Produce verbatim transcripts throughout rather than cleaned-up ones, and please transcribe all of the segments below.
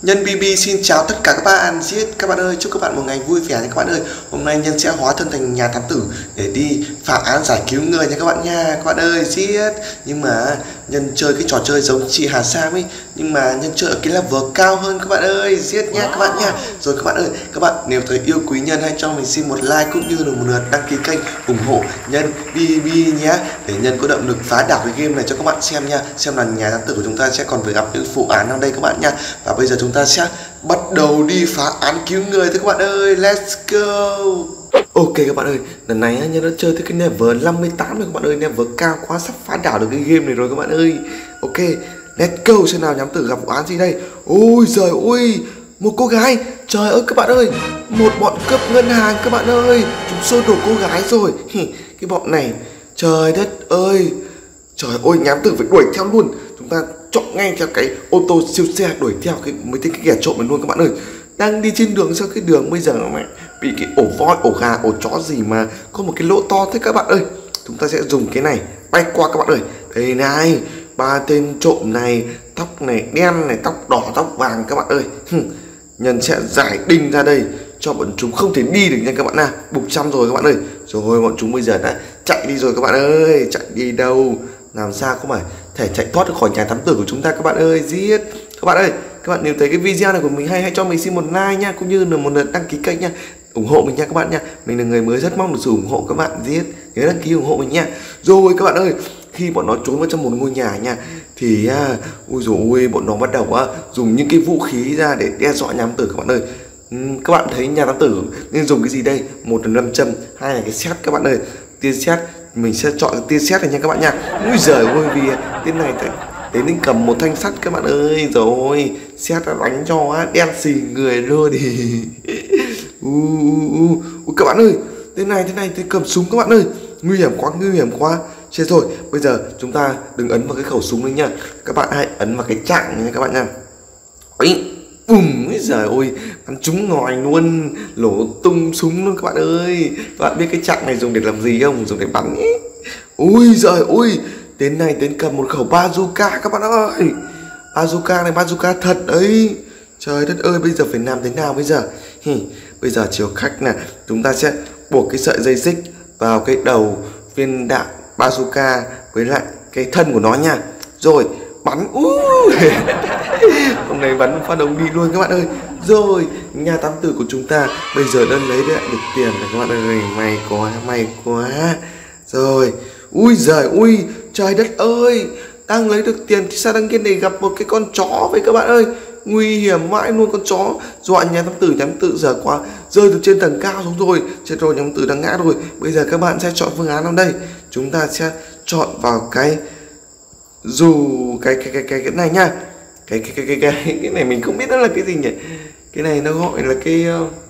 Nhân bê bê xin chào tất cả các bạn. Giết các bạn ơi, chúc các bạn một ngày vui vẻ nha các bạn ơi. Hôm nay Nhân sẽ hóa thân thành nhà thám tử để đi phá án giải cứu người nha các bạn nha. Các bạn ơi, giết. Nhưng mà Nhân chơi cái trò chơi giống chị Hà Sam ấy, nhưng mà Nhân chơi ở cái level cao hơn các bạn ơi. Giết nha các bạn nha. Rồi các bạn ơi, các bạn nếu thấy yêu quý Nhân hãy cho mình xin một like cũng như là một lượt đăng ký kênh ủng hộ Nhân bê bê nhé, để Nhân có động lực phá đảo cái game này cho các bạn xem nha. Xem là nhà thám tử của chúng ta sẽ còn phải gặp những vụ án nào đây các bạn nha. Và bây giờ chúng ta sẽ bắt đầu đi phá án cứu người thôi các bạn ơi. Let's go. Ok các bạn ơi, lần này Nhân đã chơi tới cái level năm mươi tám rồi các bạn ơi. Level cao quá, sắp phá đảo được cái game này rồi các bạn ơi. Ok, let's go. Xem nào nhắm tử gặp vụ án gì đây. Ôi giời ơi, một cô gái. Trời ơi các bạn ơi, một bọn cướp ngân hàng các bạn ơi. Chúng xô đổ cô gái rồi. Cái bọn này, trời đất ơi. Trời ơi, nhám tử phải đuổi theo luôn. Chúng ta chọn ngay theo cái ô tô siêu xe đuổi theo cái mấy cái kẻ trộm này luôn các bạn ơi. Đang đi trên đường, sao cái đường bây giờ mẹ bị cái ổ voi, ổ gà, ổ chó gì mà có một cái lỗ to thế các bạn ơi. Chúng ta sẽ dùng cái này bay qua các bạn ơi. Đây này, ba tên trộm này, tóc này đen này, tóc đỏ, tóc vàng các bạn ơi. Nhân sẽ giải đinh ra đây cho bọn chúng không thể đi được nha các bạn nào. Bục trăm rồi các bạn ơi. Rồi bọn chúng bây giờ đã chạy đi rồi các bạn ơi. Chạy đi đâu? Làm sao không phải thể chạy thoát được khỏi nhà thám tử của chúng ta các bạn ơi. Giết. Các bạn ơi, các bạn nếu thấy cái video này của mình hay hãy cho mình xin một like nha, cũng như là một lượt đăng ký kênh nha, ủng hộ mình nha các bạn nha. Mình là người mới rất mong được sự ủng hộ các bạn. Giết, nhớ đăng ký ủng hộ mình nha. Rồi các bạn ơi, khi bọn nó trốn vào trong một ngôi nhà nha thì à, ui dồi ôi, bọn nó bắt đầu à, dùng những cái vũ khí ra để đe dọa nhà thám tử các bạn ơi. uhm, Các bạn thấy nhà thám tử nên dùng cái gì đây? Một là nam châm, hai là cái sét các bạn ơi. Tia sét, mình sẽ chọn cái tia sét này nha các bạn nha. Ui giời ơi, vì tên này đến đến cầm một thanh sắt các bạn ơi. Rồi sét đã đánh cho đen xì người luôn thì uh, uh, các bạn ơi, tên này thế này thì cầm súng các bạn ơi. Nguy hiểm quá, nguy hiểm quá. Chết rồi, bây giờ chúng ta đừng ấn vào cái khẩu súng đấy nha. Các bạn hãy ấn vào cái trạng nha các bạn nha. Ấy, bùm, ấy giời ơi, bắn trúng ngòi luôn, lổ tung súng luôn các bạn ơi. Các bạn biết cái trạng này dùng để làm gì không? Dùng để bắn ý. Ui giời ơi, tên này tên cầm một khẩu bazooka các bạn ơi. Bazooka này, bazooka thật đấy. Trời đất ơi, bây giờ phải làm thế nào bây giờ? Hì, bây giờ chiều khách nè, chúng ta sẽ buộc cái sợi dây xích vào cái đầu viên đạn bazooka với lại cái thân của nó nha. Rồi bắn. uh. Hôm nay bắn phát động đi luôn các bạn ơi. Rồi nhà thám tử của chúng ta bây giờ đã lấy lại được tiền này các bạn ơi. May quá, may quá. Rồi ui giời ui, trời đất ơi, đang lấy được tiền thì sao đang kia này gặp một cái con chó với các bạn ơi. Nguy hiểm mãi luôn, con chó dọa nhà thám tử. Nhà thám tử giờ quá rơi từ trên tầng cao xuống rồi. Chết rồi, nhà thám tử đang ngã rồi. Bây giờ các bạn sẽ chọn phương án nào đây? Chúng ta sẽ chọn vào cái dù cái cái cái cái cái này nha. Cái cái cái cái cái cái này mình không biết nó là cái gì nhỉ. Cái này nó gọi là cái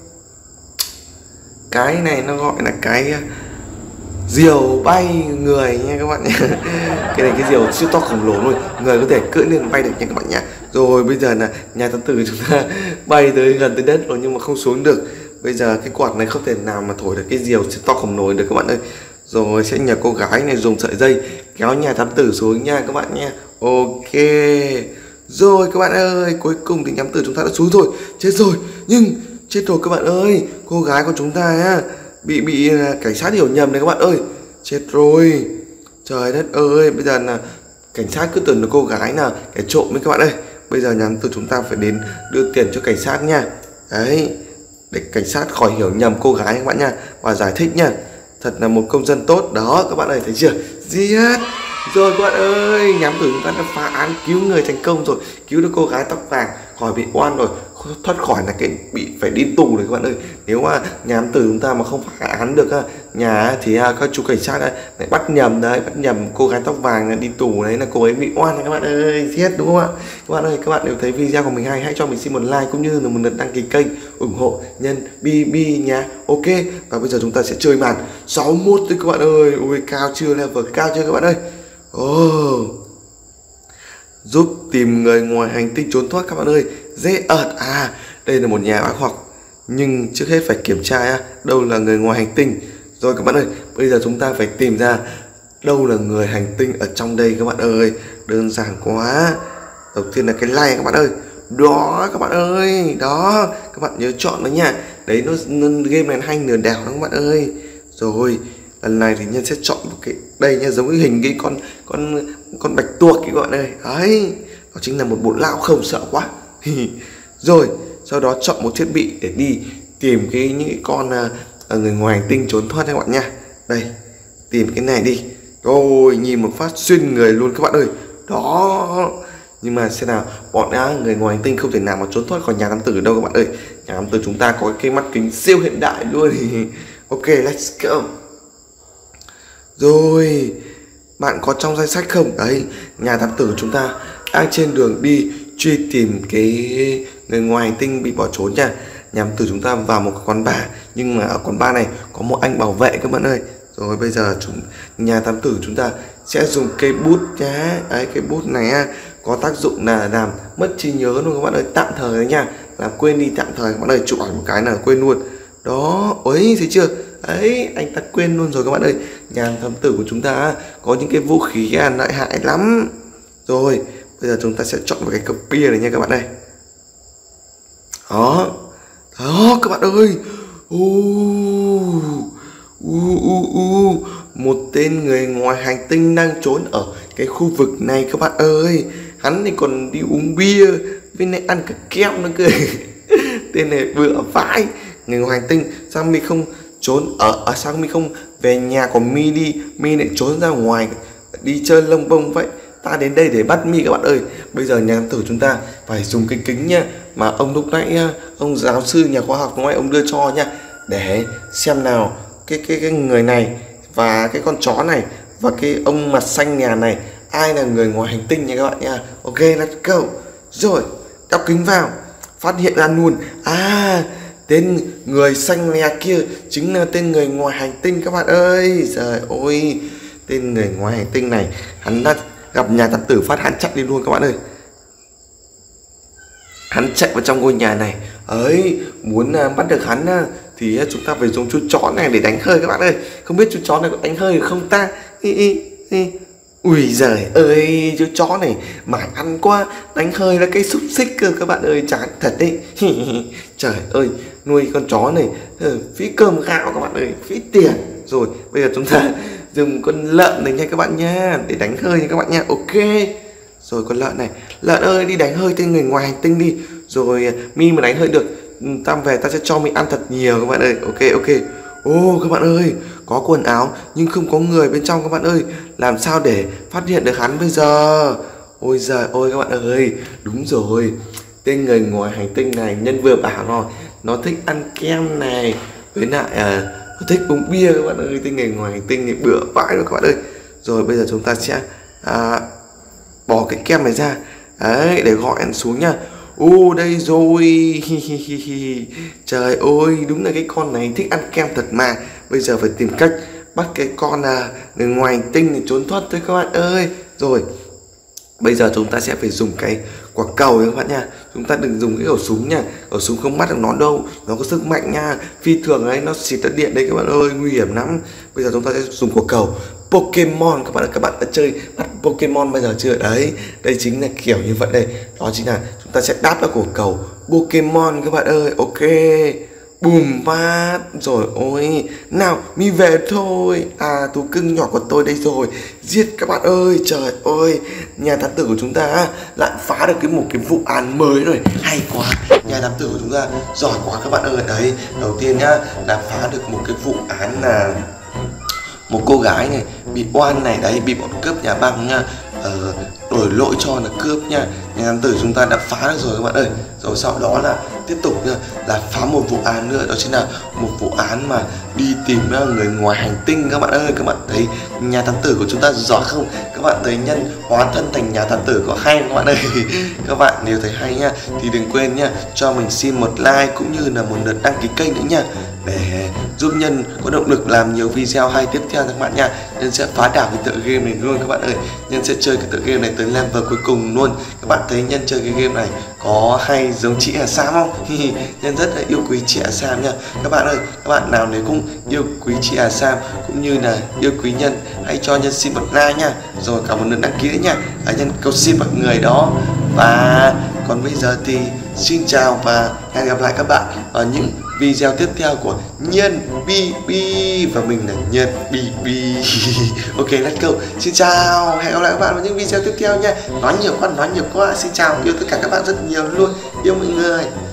cái này nó gọi là cái diều bay người nha các bạn nhé. Cái này cái diều siêu to khổng lồ luôn, người có thể cưỡi lên bay được nha các bạn nhé. Rồi bây giờ là nhà thám tử chúng ta bay tới gần tới đất rồi nhưng mà không xuống được. Bây giờ cái quạt này không thể nào mà thổi được cái diều siêu to khổng lồ được các bạn ơi. Rồi sẽ nhờ cô gái này dùng sợi dây kéo nhà thám tử xuống nha các bạn nha. Ok. Rồi các bạn ơi, cuối cùng thì thám tử chúng ta đã xuống rồi. Chết rồi, nhưng chết rồi các bạn ơi, cô gái của chúng ta á, bị bị cảnh sát hiểu nhầm này các bạn ơi. Chết rồi. Trời đất ơi, bây giờ là cảnh sát cứ tưởng là cô gái là kẻ trộm với các bạn ơi. Bây giờ nhắm từ chúng ta phải đến đưa tiền cho cảnh sát nha. Đấy, để cảnh sát khỏi hiểu nhầm cô gái các bạn nha, và giải thích nha. Thật là một công dân tốt đó các bạn ơi, thấy chưa? Giết. Rồi các bạn ơi, nhắm từ chúng ta đã phá án cứu người thành công rồi, cứu được cô gái tóc vàng khỏi bị oan rồi, thoát khỏi là cái bị phải đi tù rồi các bạn ơi. Nếu mà nhám tử chúng ta mà không phá án được nhà thì các chú cảnh sát lại bắt nhầm đấy, bắt nhầm cô gái tóc vàng đi tù đấy là cô ấy bị oan các bạn ơi. Giết, đúng không ạ? Các bạn ơi, các bạn nếu thấy video của mình hay hãy cho mình xin một like cũng như là một lượt đăng ký kênh ủng hộ Nhân bê bê nha. Ok, và bây giờ chúng ta sẽ chơi màn sáu mươi mốt thôi các bạn ơi. Ui cao chưa, level cao chưa các bạn ơi. Oh. Giúp tìm người ngoài hành tinh trốn thoát các bạn ơi. Dễ ợt. À, đây là một nhà bác học, nhưng trước hết phải kiểm tra đâu là người ngoài hành tinh. Rồi các bạn ơi, bây giờ chúng ta phải tìm ra đâu là người hành tinh ở trong đây các bạn ơi. Đơn giản quá. Đầu tiên là cái like các bạn ơi. Đó các bạn ơi, đó các bạn nhớ chọn đấy nha. Đấy nó, nó game này hay lừa đảo đó các bạn ơi. Rồi lần này thì Nhân sẽ chọn một cái đây nha, giống cái hình cái con con con bạch tuộc các bạn ơi. Đấy, đó chính là một bộ lão không, sợ quá. Rồi sau đó chọn một thiết bị để đi tìm cái những cái con uh, người ngoài hành tinh trốn thoát các bạn nha. Đây, tìm cái này đi. Rồi nhìn một phát xuyên người luôn các bạn ơi. Đó, nhưng mà xem nào, bọn á, người ngoài hành tinh không thể nào mà trốn thoát khỏi nhà thám tử đâu các bạn ơi. Nhà thám tử chúng ta có cái mắt kính siêu hiện đại luôn. Ok, let's go. Rồi, bạn có trong danh sách không? Đấy, nhà thám tử chúng ta đang trên đường đi truy tìm cái người ngoài hành tinh bị bỏ trốn nha. Nhà thám tử chúng ta vào một quán bar, nhưng mà ở quán bar này có một anh bảo vệ các bạn ơi. Rồi bây giờ chúng nhà thám tử chúng ta sẽ dùng cây bút nhá. Đấy, cây bút này á, có tác dụng là làm mất trí nhớ luôn các bạn ơi, tạm thời đấy nha, làm quên đi tạm thời các bạn ơi. Chụp ảnh một cái là quên luôn. Đó, ôi thấy chưa? Đấy, anh ta quên luôn rồi các bạn ơi. Nhà thám tử của chúng ta có những cái vũ khí lợi hại lắm. Rồi bây giờ chúng ta sẽ chọn một cái cốc bia này nha các bạn ơi. Đó, đó các bạn ơi. Uh, uh, uh, uh. Một tên người ngoài hành tinh đang trốn ở cái khu vực này các bạn ơi. Hắn thì còn đi uống bia với lại ăn cả kem nữa cơ. Tên này vừa vãi. Người ngoài hành tinh sao mi không trốn ở à, sao mi không về nhà của mi đi, mi lại trốn ra ngoài đi chơi lông bông vậy. Ta đến đây để bắt mi các bạn ơi. Bây giờ nhà thám tử chúng ta phải dùng cái kính nha, mà ông lúc nãy ông giáo sư nhà khoa học nói ông đưa cho nha, để xem nào cái cái cái người này và cái con chó này và cái ông mặt xanh nhà này ai là người ngoài hành tinh nha các bạn nha. Ok, let's go. Rồi đeo kính vào, phát hiện ra luôn, à tên người xanh lè kia chính là tên người ngoài hành tinh các bạn ơi. Trời ơi, tên người ngoài hành tinh này hắn đã gặp nhà thám tử, phát hắn chạy đi luôn các bạn ơi. Hắn chạy vào trong ngôi nhà này ấy, muốn uh, bắt được hắn uh, thì uh, chúng ta phải dùng chú chó này để đánh hơi các bạn ơi. Không biết chú chó này có đánh hơi được không ta? Ý, ý, ý. Ui giời ơi, chú chó này mải ăn quá, đánh hơi là cái xúc xích cơ các bạn ơi, chán thật đấy. Trời ơi, nuôi con chó này phí cơm gạo các bạn ơi, phí tiền. Rồi bây giờ chúng ta dùng con lợn này nha các bạn nha, để đánh hơi nha các bạn nha. Ok. Rồi con lợn này, lợn ơi đi đánh hơi tên người ngoài hành tinh đi. Rồi mi mà đánh hơi được, ta về ta sẽ cho mi ăn thật nhiều các bạn ơi. Ok ok. Ô oh, các bạn ơi, có quần áo nhưng không có người bên trong các bạn ơi. Làm sao để phát hiện được hắn bây giờ? Ôi giời ơi các bạn ơi, đúng rồi, tên người ngoài hành tinh này Nhân vừa bảo rồi, nó thích ăn kem này, với lại à, nó thích uống bia các bạn ơi. Tên người ngoài hành tinh này bữa vãi rồi các bạn ơi. Rồi bây giờ chúng ta sẽ à, bỏ cái kem này ra đấy, để gọi ăn xuống nha. Ô đây rồi. Trời ơi, đúng là cái con này thích ăn kem thật mà. Bây giờ phải tìm cách bắt cái con à, người ngoài hành tinh để trốn thoát thôi các bạn ơi. Rồi bây giờ chúng ta sẽ phải dùng cái quả cầu các bạn nha. Chúng ta đừng dùng cái khẩu súng nha, khẩu súng không bắt được nó đâu, nó có sức mạnh nha, phi thường đấy, nó xịt ra điện đấy các bạn ơi, nguy hiểm lắm. Bây giờ chúng ta sẽ dùng quả cầu Pokemon các bạn. Các bạn đã chơi bắt Pokemon bây giờ chưa? Đấy, đây chính là kiểu như vậy đây. Đó chính là chúng ta sẽ đáp vào quả cầu Pokemon các bạn ơi. Ok, bùm phát. Rồi ôi, nào mi về thôi. À, thú cưng nhỏ của tôi đây rồi. Giết các bạn ơi. Trời ơi, nhà thám tử của chúng ta lại phá được cái một cái vụ án mới rồi. Hay quá, nhà thám tử của chúng ta giỏi quá các bạn ơi. Đấy, đầu tiên nhá là phá được một cái vụ án là một cô gái này bị oan này, đấy, bị bọn cướp nhà băng nha, ờ, đổi lỗi cho là cướp nha. Nhà thám tử chúng ta đã phá được rồi các bạn ơi. Rồi sau đó là tiếp tục nha, là phá một vụ án nữa, đó chính là một vụ án mà đi tìm người ngoài hành tinh các bạn ơi. Các bạn thấy nhà thám tử của chúng ta giỏi không? Các bạn thấy Nhân hóa thân thành nhà thám tử có hay không các bạn ơi? Các bạn nếu thấy hay nha thì đừng quên nha, cho mình xin một like cũng như là một lượt đăng ký kênh nữa nha, để giúp Nhân có động lực làm nhiều video hay tiếp theo các bạn nha. Nhân sẽ phá đảo cái tựa game này luôn các bạn ơi. Nhân sẽ chơi cái tựa game này tới level cuối cùng luôn. Các bạn thấy Nhân chơi cái game này có hay giống chị Hà Sam không? Nhân rất là yêu quý chị Hà Sam nha. Các bạn ơi, các bạn nào nếu cũng yêu quý chị Hà Sam cũng như là yêu quý Nhân, hãy cho Nhân xin một like nha. Rồi cả một lượt đăng ký nữa nha. À, Nhân cầu xin mọi người đó Và còn bây giờ thì xin chào và hẹn gặp lại các bạn ở những video tiếp theo của Nhân bi bi, và mình là Nhân bi bi. Ok, let's go. Xin chào, hẹn gặp lại các bạn ở những video tiếp theo nha. Nói nhiều quá, nói nhiều quá. Xin chào, yêu tất cả các bạn rất nhiều luôn, yêu mọi người.